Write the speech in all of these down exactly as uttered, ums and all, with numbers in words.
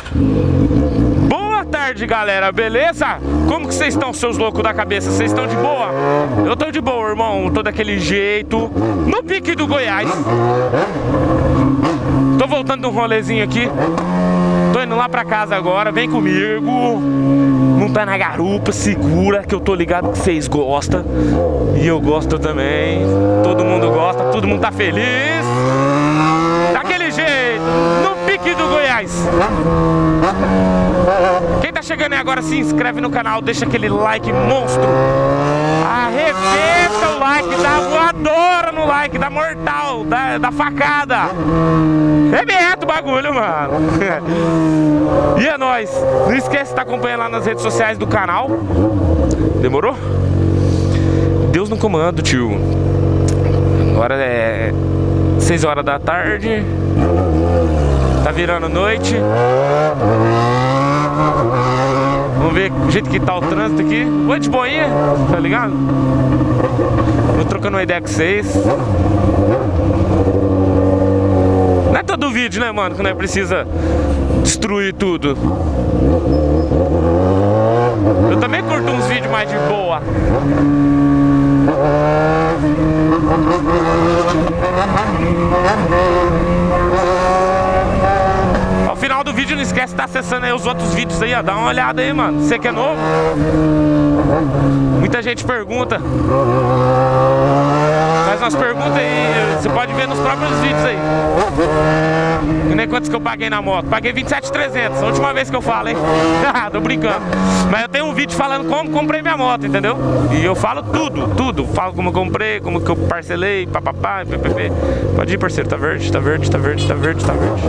Boa tarde, galera, beleza? Como que vocês estão, seus loucos da cabeça? Vocês estão de boa? Eu tô de boa, irmão, tô daquele jeito, no pique do Goiás. Tô voltando de um rolezinho aqui. Tô indo lá pra casa agora, vem comigo. Não tá na garupa, segura, que eu tô ligado que vocês gostam. E eu gosto também. Todo mundo gosta, todo mundo tá feliz. Daquele jeito, no pique do Goiás. Quem tá chegando aí agora, se inscreve no canal, deixa aquele like monstro. Arrebenta o like, dá voadora no like, dá mortal, da, da facada. Rebenta o bagulho, mano. E é nóis. Não esquece de estar acompanhando lá nas redes sociais do canal. Demorou? Deus no comando, tio. Agora é seis horas da tarde. Tá virando noite. Vamos ver o jeito que tá o trânsito aqui. Oi, de boinha, tá ligado? Vou trocando uma ideia com vocês. Não é todo vídeo, né, mano, que não é precisa destruir tudo. Eu também curto uns vídeos mais de boa. Ao final do vídeo não esquece de estar acessando aí os outros vídeos aí, ó. Dá uma olhada aí, mano. Você que é novo. Muita gente pergunta. Faz umas perguntas aí, você pode ver nos próprios vídeos aí. Que nem quantos que eu paguei na moto. Paguei vinte e sete mil e trezentos, a última vez que eu falo, hein. Tô brincando. Mas eu tenho um vídeo falando como comprei minha moto, entendeu? E eu falo tudo, tudo. Falo como eu comprei, como que eu parcelei, papapá, ppp. Pode ir, parceiro, tá verde, tá verde, tá verde, tá verde, tá verde.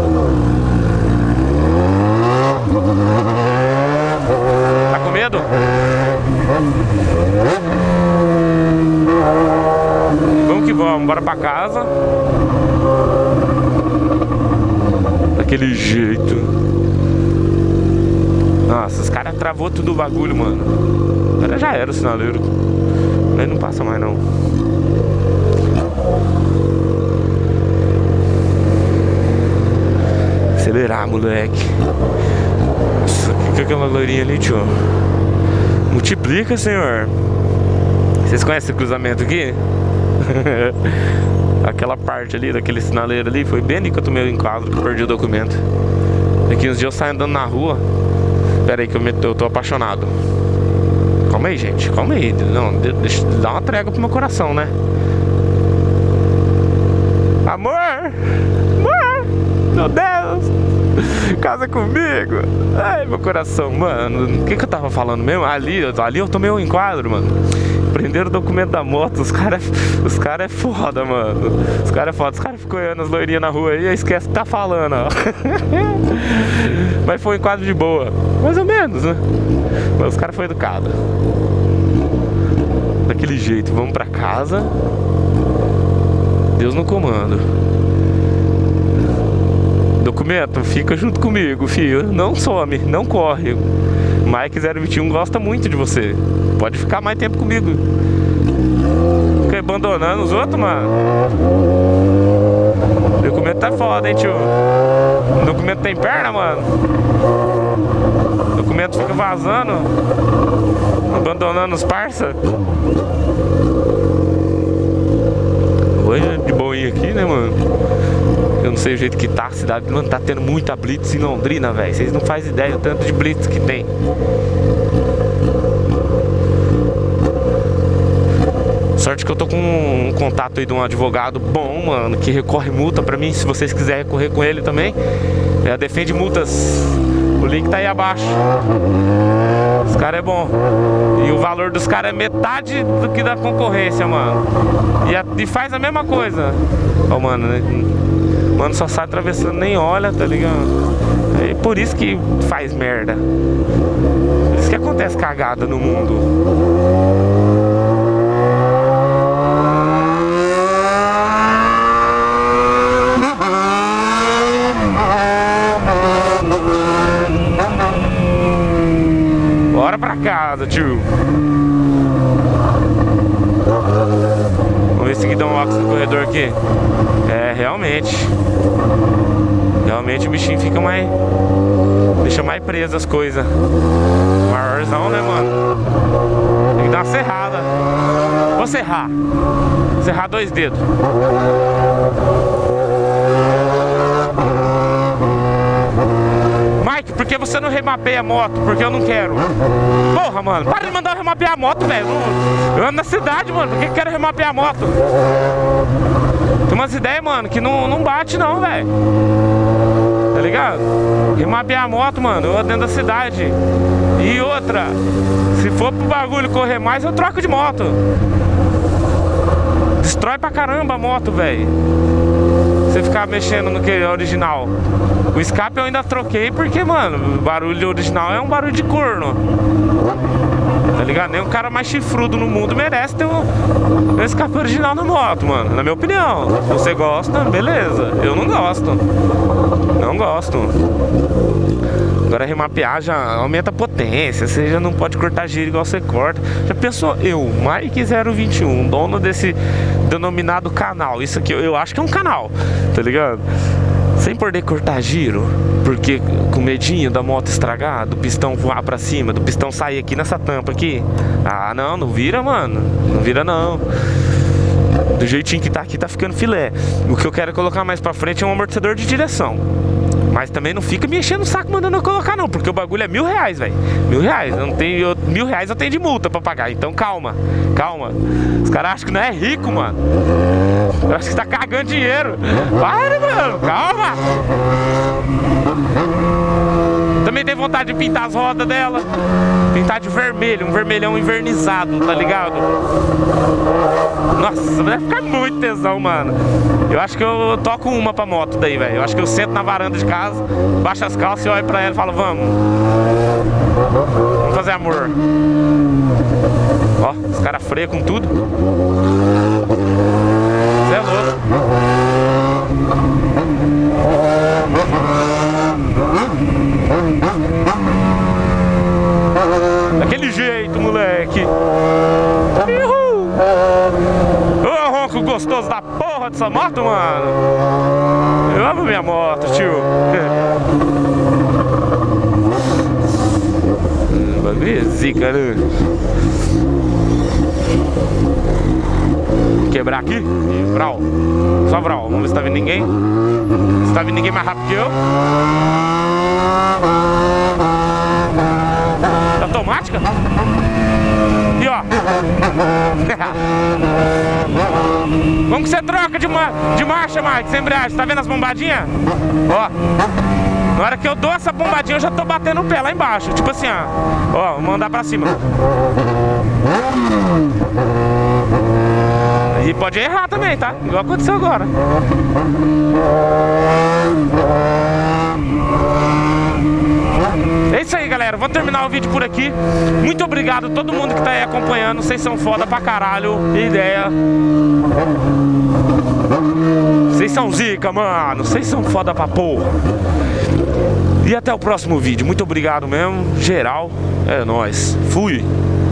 Tá com medo? Vamos que vamos, bora pra casa. Daquele jeito. Nossa, os caras travou tudo o bagulho, mano. Agora já era o sinaleiro. Aí não passa mais não. Acelerar, moleque. Nossa, o que é aquela loirinha ali, tio? Multiplica, senhor. Vocês conhecem esse cruzamento aqui? Aquela parte ali, daquele sinaleiro ali, foi bem ali que eu tomei o enquadro, que eu perdi o documento. Daqui uns dias eu saio andando na rua. Pera aí que eu, me, eu tô apaixonado. Calma aí, gente, calma aí. Não, deixa, dá uma trégua pro meu coração, né? Amor! Amor! Meu Deus! Casa comigo! Ai, meu coração, mano. O que que eu tava falando mesmo? Ali, ali eu tomei um enquadro, mano. Prenderam o documento da moto. Os caras os cara é foda, mano. Os caras é foda. Os caras ficam olhando as loirinhas na rua aí e esquece que tá falando, ó. Mas foi um enquadro de boa. Mais ou menos, né? Mas os caras foram educados. Daquele jeito, vamos pra casa. Deus no comando. Documento, fica junto comigo, filho. Não some, não corre. Mike zero vinte e um gosta muito de você. Pode ficar mais tempo comigo. Fica abandonando os outros, mano. O documento tá foda, hein, tio. O documento tem perna, mano. O documento fica vazando. Abandonando os parça. Hoje de boinha aqui, né, mano? Eu não sei o jeito que tá a cidade, mano, tá tendo muita blitz em Londrina, velho. Vocês não fazem ideia do tanto de blitz que tem. Sorte que eu tô com um contato aí de um advogado bom, mano, que recorre multa pra mim. Se vocês quiserem recorrer com ele também, é, defende multas. O link tá aí abaixo. Os caras é bom. E o valor dos caras é metade do que da concorrência, mano. E, a, e faz a mesma coisa. Ó, mano, né? Mano, só sai atravessando, nem olha, tá ligado? É por isso que faz merda. Por isso que acontece cagada no mundo. Bora pra casa, tio. Vamos ver se aqui dá um óxido no corredor aqui. É, realmente. Realmente o bichinho fica mais Deixa mais preso as coisas. Maiorzão, né, mano? Tem que dar uma serrada. Vou serrar. Serrar dois dedos. Mike, por que você não remapeia a moto? Porque eu não quero. Porra, mano, para de mandar eu remapear a moto, velho. Eu ando na cidade, mano. Por que eu quero remapear a moto? Tem umas ideias, mano, que não, não bate não, velho. Tá ligado? Remapear a moto, mano, eu ando dentro da cidade. E outra, se for pro bagulho correr mais, eu troco de moto. Destrói pra caramba a moto, velho. Você ficar mexendo no que é original. O escape eu ainda troquei porque, mano, o barulho original é um barulho de corno. Tá ligado? Nem o cara mais chifrudo no mundo merece ter um, um escape original na moto, mano. Na minha opinião. Se você gosta, beleza. Eu não gosto. Não gosto. Agora remapear já aumenta a potência. Você já não pode cortar giro igual você corta. Já pensou eu, Mike zero vinte e um, dono desse denominado canal. Isso aqui eu, eu acho que é um canal, tá ligado? Sem poder cortar giro, porque com medinho da moto estragar, do pistão voar pra cima, do pistão sair aqui nessa tampa aqui. Ah, não, não vira, mano. Não vira, não. Do jeitinho que tá aqui, tá ficando filé. O que eu quero colocar mais pra frente é um amortecedor de direção. Mas também não fica me enchendo o saco mandando eu colocar, não. Porque o bagulho é mil reais, velho. Mil reais. Eu não tenho, eu, mil reais eu tenho de multa pra pagar. Então calma, calma. Os caras acham que não é rico, mano. Eu acho que tá cagando dinheiro. Para, mano. Calma. Também tem vontade de pintar as rodas dela. Pintar de vermelho. Um vermelhão invernizado, tá ligado? Nossa, vai ficar muito tesão, mano. Eu acho que eu toco uma pra moto daí, velho. Eu acho que eu sento na varanda de casa, baixo as calças e olho pra ela e falo, vamos. Vamos fazer amor. Ó, os caras freiam com tudo. Você é louco. Daquele jeito, moleque. Uhul. Ô, ronco gostoso da porra dessa moto, mano. Eu amo minha moto, tio. Bagulho é zica, né? Quebrar aqui e vral. Só vral. Vamos ver se tá vindo ninguém. Se tá vindo ninguém mais rápido que eu. Automática? E ó. Como que você troca de, ma de marcha, Mike? Sem embreagem. Tá vendo as bombadinhas? Ó. Na hora que eu dou essa bombadinha, eu já tô batendo o pé lá embaixo. Tipo assim, ó. Ó, vou mandar pra cima. E pode errar também, tá? Igual aconteceu agora. É isso aí, galera. Vou terminar o vídeo por aqui. Muito obrigado a todo mundo que tá aí acompanhando. Vocês são foda pra caralho. Ideia. Vocês são zica, mano. Vocês são foda pra porra. E até o próximo vídeo. Muito obrigado mesmo. Geral. É nóis. Fui.